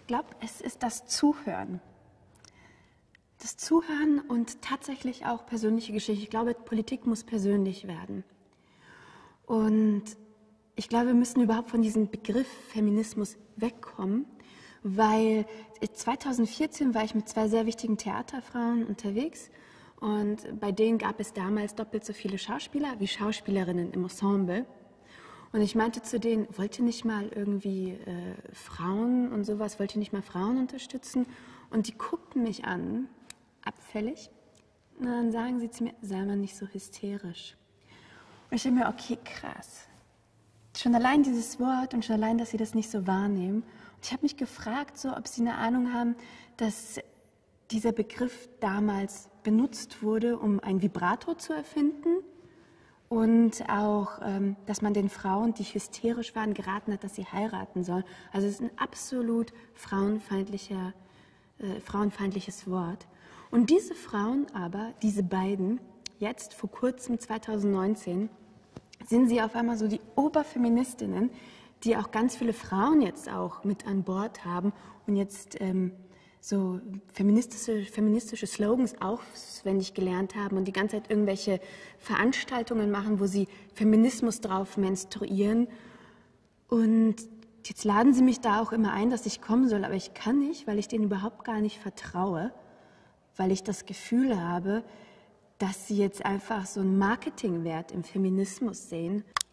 Ich glaube, es ist das Zuhören. Das Zuhören und tatsächlich auch persönliche Geschichte. Ich glaube, Politik muss persönlich werden. Und ich glaube, wir müssen überhaupt von diesem Begriff Feminismus wegkommen, weil 2014 war ich mit 2 sehr wichtigen Theaterfrauen unterwegs und bei denen gab es damals doppelt so viele Schauspieler wie Schauspielerinnen im Ensemble. Und ich meinte zu denen, wollt ihr nicht mal irgendwie Frauen und sowas, wollt ihr nicht mal Frauen unterstützen? Und die guckten mich an, abfällig, und dann sagen sie zu mir, sei mal nicht so hysterisch. Und ich denke mir, okay, krass. Schon allein dieses Wort und schon allein, dass sie das nicht so wahrnehmen. Und ich habe mich gefragt, so, ob sie eine Ahnung haben, dass dieser Begriff damals benutzt wurde, um ein Vibrato zu erfinden und auch, dass man den Frauen, die hysterisch waren, geraten hat, dass sie heiraten sollen. Also es ist ein absolut frauenfeindliches Wort. Und diese Frauen aber, diese beiden, jetzt vor kurzem, 2019, sind sie auf einmal so die Oberfeministinnen, die auch ganz viele Frauen jetzt auch mit an Bord haben und jetzt so feministische Slogans auswendig gelernt haben und die ganze Zeit irgendwelche Veranstaltungen machen, wo sie Feminismus drauf menstruieren. Und jetzt laden sie mich da auch immer ein, dass ich kommen soll, aber ich kann nicht, weil ich denen überhaupt gar nicht vertraue, weil ich das Gefühl habe, dass sie jetzt einfach so einen Marketingwert im Feminismus sehen.